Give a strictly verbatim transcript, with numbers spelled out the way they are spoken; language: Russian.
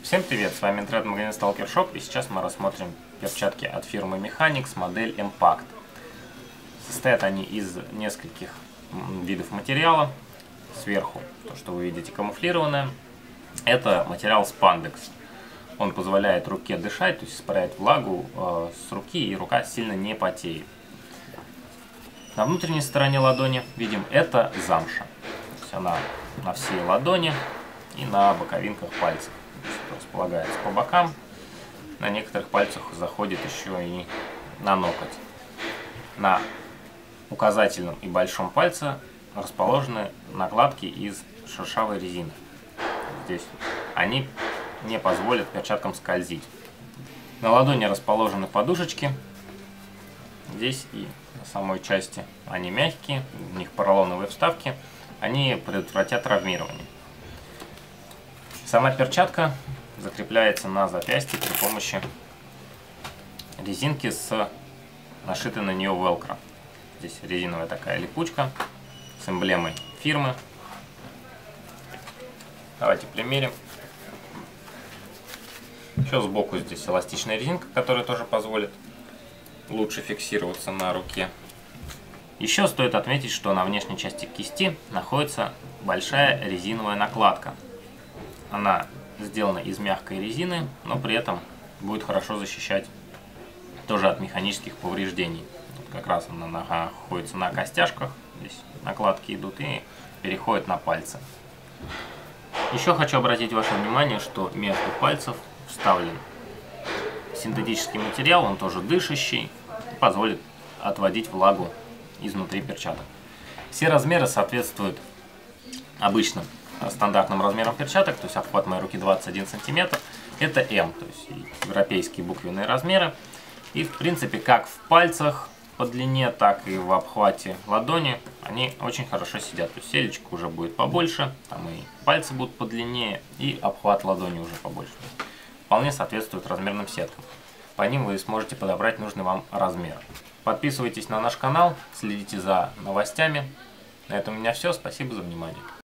Всем привет, с вами интернет-магазин Stalker Shop, и сейчас мы рассмотрим перчатки от фирмы Mechanics, модель Impact. Состоят они из нескольких видов материала. Сверху, то, что вы видите, камуфлированное, это материал спандекс. Он позволяет руке дышать, то есть испаряет влагу э, с руки, и рука сильно не потеет. На внутренней стороне ладони видим, это замша. То есть она на всей ладони и на боковинках пальцев. Располагается по бокам. На некоторых пальцах заходит еще и на ноготь. На указательном и большом пальце расположены накладки из шершавой резины. Здесь они не позволят перчаткам скользить. На ладони расположены подушечки. Здесь и на самой части они мягкие, у них поролоновые вставки. Они предотвратят травмирование. Сама перчатка закрепляется на запястье при помощи резинки с нашитой на нее велкро. Здесь резиновая такая липучка с эмблемой фирмы. Давайте примерим. Еще сбоку здесь эластичная резинка, которая тоже позволит лучше фиксироваться на руке. Еще стоит отметить, что на внешней части кисти находится большая резиновая накладка. Она сделана из мягкой резины, но при этом будет хорошо защищать тоже от механических повреждений. Вот как раз она находится на костяшках, здесь накладки идут и переходят на пальцы. Еще хочу обратить ваше внимание, что между пальцев вставлен синтетический материал, он тоже дышащий, позволит отводить влагу изнутри перчаток. Все размеры соответствуют обычным стандартным размерам перчаток, то есть обхват моей руки двадцать один сантиметр, это эм, то есть европейские буквенные размеры. И в принципе как в пальцах по длине, так и в обхвате ладони они очень хорошо сидят. То есть селечка уже будет побольше, там и пальцы будут подлиннее, и обхват ладони уже побольше. Вполне соответствует размерным сеткам. По ним вы сможете подобрать нужный вам размер. Подписывайтесь на наш канал, следите за новостями. На этом у меня все. Спасибо за внимание.